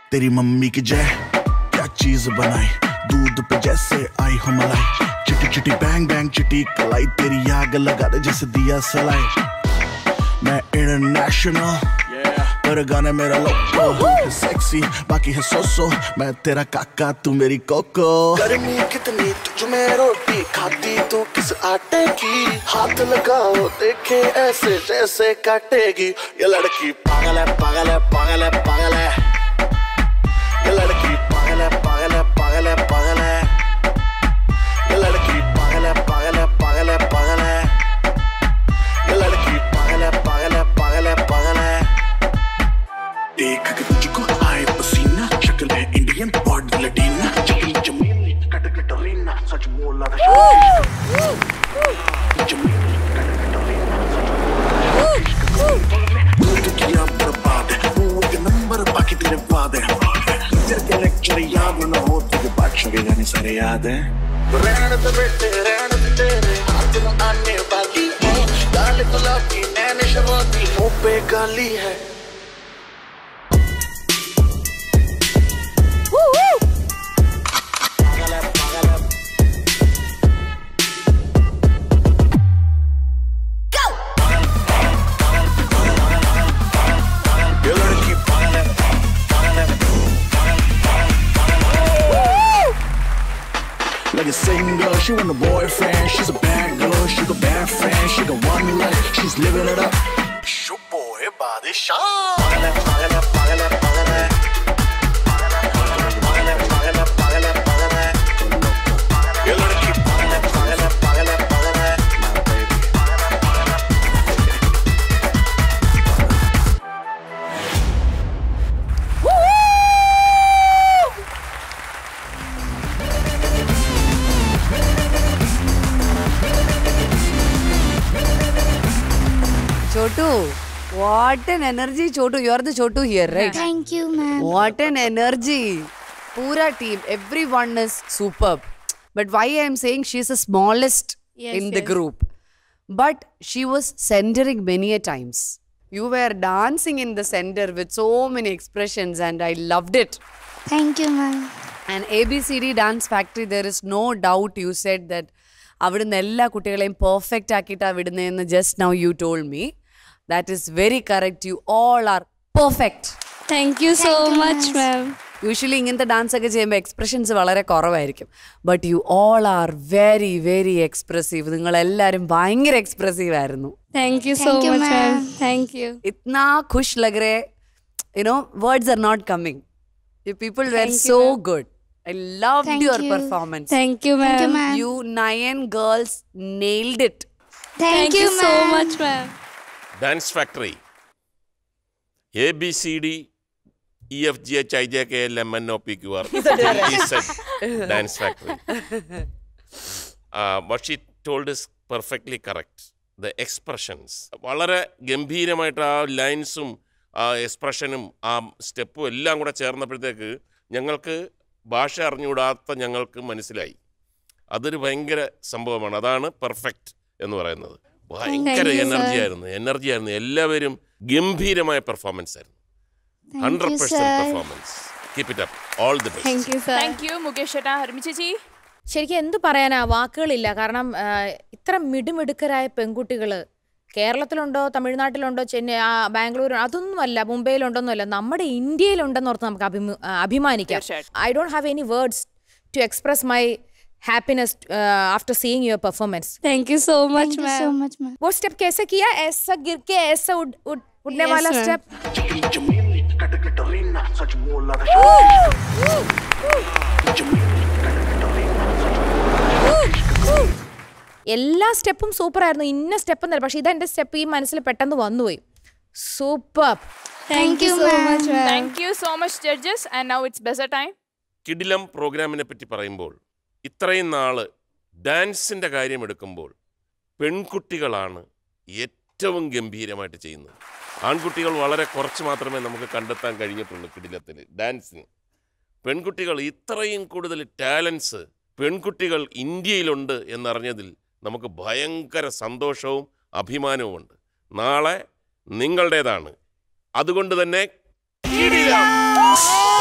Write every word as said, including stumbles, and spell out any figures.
तेरी मम्मी की जय क्या चीज बनाई दूध पे जैसे आई हो मलाई चिटी चिटी बैंग बैंग चिटी कलाई तेरी आग लगा दे जैसे दिया सलाई मैं इंटरनेशनल पर गाने मेरा लोको है सेक्सी बाकी है सोसो मैं तेरा काका तू मेरी कोको गर्मी कितनी तुझ में रोटी खाती तू किस आटे की हाथ लगाओ देखे ऐसे जैसे काटेगी ये लड़की पागल है पागल है पागल है पागल है ये लड़की पागल है पागल है पागल है पागल है ये लड़की पागल है पागल है पागल है पागल है ये लड़की पागल है पागल है पागल है पागल है देख के तुझको आए पसीना शक्ल है इंडियन बॉडी लटीना चकली चमेली कट कटरीना सच बोला था चमेली कट कटरीना तू किया बर्बाद वो के नंबर बाकी तेरे बाद है तेरे के लेक्चर याद न हो तुझे बादशाह के गाने सारे याद है रहने दे बेटे रहने दे तेरे हाथ में आने वाली है गाल गुलाबी नैन शराबी मुंह पे गाली है Like a singer, she want a boyfriend. She's a bad girl, she got bad friends. She got one life, she's living it up. Show boy, body shot. Pagal hai, pagal hai, pagal hai, pagal hai. Pagal hai, pagal hai, pagal hai, pagal hai. Ye ladki pagal hai, pagal hai, pagal hai, pagal hai. My baby. Chotu, what an energy, Chotu. You are the Chotu here, right? Thank you, ma'am. What an energy. Pura team, everyone is superb. But why I am saying she is the smallest Yes, in the yes. group. But she was centering many a times. You were dancing in the center with so many expressions and I loved it. Thank you, ma'am. And A B C D Dance Factory, there is no doubt you said that avidunna ella kuttikaleyum perfect akita vidunne just now you told me. That is very correct. You all are perfect. Thank you so Thank you, much, ma'am. Usually ingante dance ഒക്കെ ചെയ്യുമ്പോൾ expressions വളരെ കുറവായിരിക്കും. But you all are very very expressive. നിങ്ങൾ എല്ലാവരും ഭയങ്കര expressive ആയിരുന്നു. Thank you so Thank you, much, ma'am. ma'am. Thank you. इतना खुश लग रहे, you know, words are not coming. You people were Thank you, so ma'am. good. I loved Thank your you. performance. Thank you, ma'am. Thank you, ma'am. You nine girls nailed it. Thank, Thank you, you so ma'am. much, ma'am. Dance Factory. A B C D E F G H I J K L M N O P Q R. He said Dance Factory. Uh, what she told is perfectly correct. The expressions. വളരെ ഗംഭീരമായിട്ട് ആ ലൈൻസും ആ എക്സ്പ്രഷനും ആ സ്റ്റെപ്പും എല്ലാം കൂടെ ചേർന്നപ്പോഴത്തേക്ക് ഞങ്ങൾക്ക് ഭാഷ അറിഞ്ഞുകൂടാത്ത ഞങ്ങൾക്ക് മനസ്സിലായി. അതൊരു ഭയങ്കര സംഭവമാണ്. അതാണ് പെർഫെക്റ്റ് എന്ന് പറയുന്നത്. ഭയങ്കര എനർജി ആയിരുന്നു എനർജി ആയിരുന്നു എല്ലാവരും ഗംഭീരമായ പെർഫോമൻസ് ആയിരുന്നു. Hundred percent performance. Keep it up. All the best. Thank you, sir. Thank you Mukesh ചേട്ടാ. ഹർമി ചേച്ചി? ശരിക്കും എന്ത് പറയാനാ, വാക്കുകളില്ല. കാരണം ഇത്ര മിടുമിടുക്കരായ പെൺകുട്ടികൾ കേരളത്തിലുണ്ടോ തമിഴ്നാട്ടിലുണ്ടോ ചെന്നൈ ബാംഗ്ലൂർ അതൊന്നുമല്ല, മുംബൈയിലുണ്ടോന്നുമല്ല, നമ്മുടെ ഇന്ത്യയിലുണ്ടെന്ന് ഓർത്ത് നമുക്ക് അഭിമ അഭിമാനിക്കാം. I don't have any words to express my happiness uh, after seeing your performance. Thank you so much, Thank you ma'am. so much, ma'am. वो स्टेप कैसे किया? ऐसा गिर के ऐसा उड़ उड़ उड़ने Yes, वाला ma'am. स्टेप. चकली चमेली कट कटरीना सच बोला था चमेली कट कटरीना എല്ലാ സ്റ്റെപ്പും സൂപ്പർ ആയിരുന്നു. ഇന്ന സ്റ്റെപ്പ് എന്നല്ല, പക്ഷെ ഇതെന്റെ സ്റ്റെപ്പ് ഈ മനസ്സിൽ പെട്ടെന്ന് വന്നുപോയി. Super. Thank you so much, ma'am. Thank you so much judges. And now it's buzzer time. കിടിലം പ്രോഗ്രാമിനെ പറ്റി പറയുമ്പോൾ ഇത്രയും നാൾ ഡാൻസിൻ്റെ കാര്യം എടുക്കുമ്പോൾ പെൺകുട്ടികളാണ് ഏറ്റവും ഗംഭീരമായിട്ട് ചെയ്യുന്നത്. ആൺകുട്ടികൾ വളരെ കുറച്ച് മാത്രമേ നമുക്ക് കണ്ടെത്താൻ കഴിഞ്ഞിട്ടുള്ളൂ കിടിലത്തിൽ ഡാൻസിന്. പെൺകുട്ടികൾ ഇത്രയും കൂടുതൽ ടാലൻസ് പെൺകുട്ടികൾ ഇന്ത്യയിലുണ്ട് എന്നറിഞ്ഞതിൽ നമുക്ക് ഭയങ്കര സന്തോഷവും അഭിമാനവുമുണ്ട്. നാളെ നിങ്ങളുടേതാണ്. അതുകൊണ്ട് തന്നെ കിടിലം.